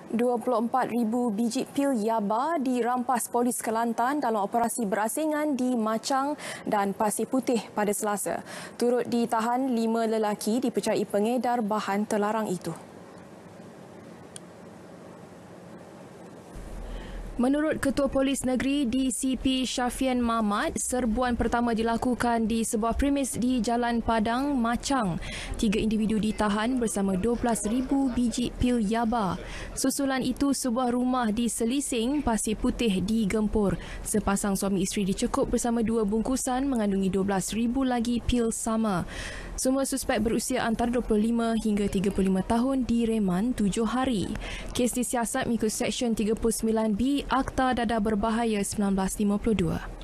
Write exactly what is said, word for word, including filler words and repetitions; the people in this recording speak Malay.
dua puluh empat ribu biji pil Yaba dirampas polis Kelantan dalam operasi berasingan di Machang dan Pasir Putih pada Selasa. Turut ditahan lima lelaki dipercayai pengedar bahan terlarang itu. Menurut Ketua Polis Negeri D C P Syafian Mahmad, serbuan pertama dilakukan di sebuah premis di Jalan Padang, Machang. Tiga individu ditahan bersama dua belas ribu biji pil Yaba. Susulan itu, sebuah rumah di Selising, Pasir Putih digempur. Sepasang suami isteri dicekup bersama dua bungkusan mengandungi dua belas ribu lagi pil sama. Semua suspek berusia antara dua puluh lima hingga tiga puluh lima tahun direman tujuh hari. Kes disiasat mengikut Seksyen tiga puluh sembilan B Akta Dadah Berbahaya seribu sembilan ratus lima puluh dua.